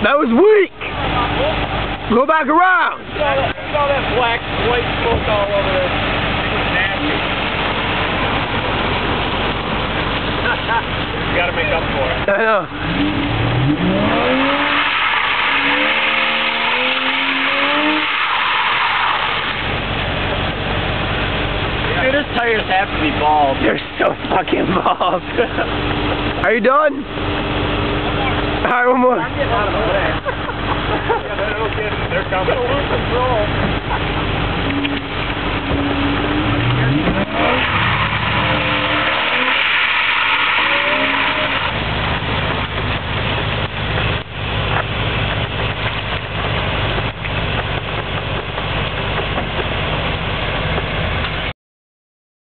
That was weak. Go back around. You know that black, white smoke all over there. It was nasty. You gotta make up for it. I know. Dude, his tires have to be bald. They're so fucking bald. Are you done? Alright, one more. I'm getting out of the way. Yeah, no kidding. They're coming. Lose control.